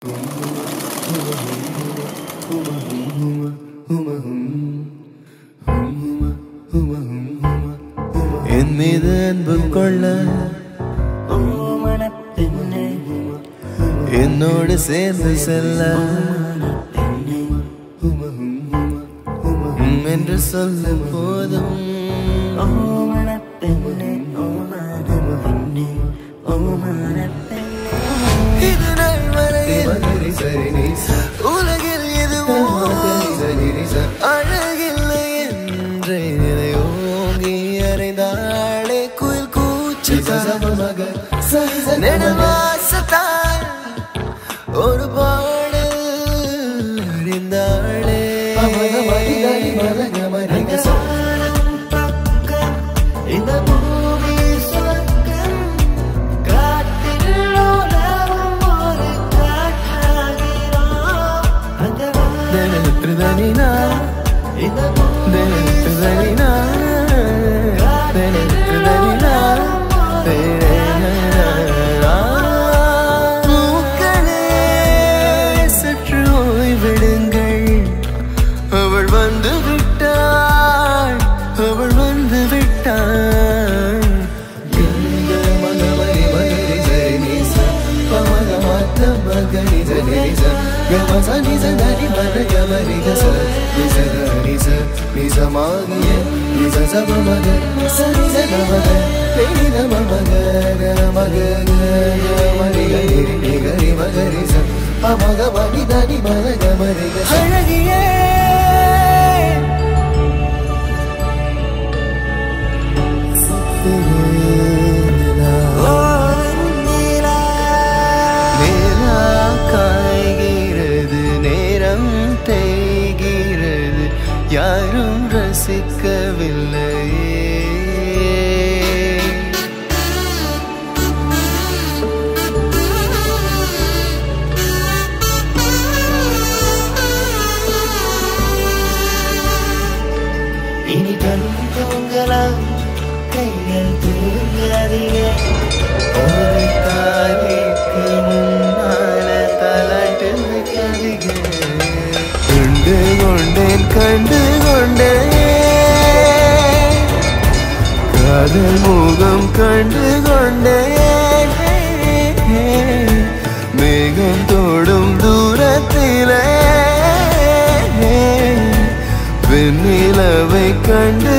என் மீது அன்பு கொள்ள என்னோடு சேர்ந்து செல்ல என்று சொல்ல போதும் இது நாள் வரையில் உலகில் எதுவும் அழகில்லை என்றே ஓங்கி அறைந்தாளே குயில் கூச்சு நெடுவாசத்தால் ஒரு பாடல் அறிந்தாளே இந்த பூமி சொர்க்கம் காட்டில் உலவும் ஒரு காற்றாகிறோம் அந்த தினத்துதனினா இந்த தினத்துதனினா தினத்துதனினா மூக்களே சற்று ஓய்விடுங்கள் அவள் வந்து விட்டாள் அவள் வந்து விட்டாள் அழகியே காய்கிறது நேரம் தேய்கிறது யாரும் ரசிக்கவில்லை இனி கண் தூங்கலாம் கைகள் தூங்காதீங்க ஒரு தாய்க்கு முன்னால தலாட்டு வைக்காதீங்க கண்டு கொண்டேன் கண்டு கொண்டேன் காதல் முகம் கண்டு கொண்டேன் மேகம் தோடும் தூரத்திலே வெண்ணிலவை கண்டு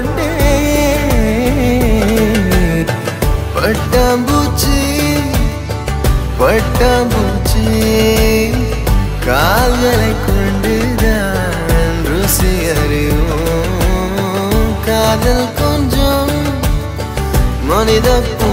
கொண்டேன் பட்டாம்பூச்சி பட்டாம்பூச்சி கால்களை கொண்டுதான் ருசி அறிவோம் காதல் கொஞ்சம் மனித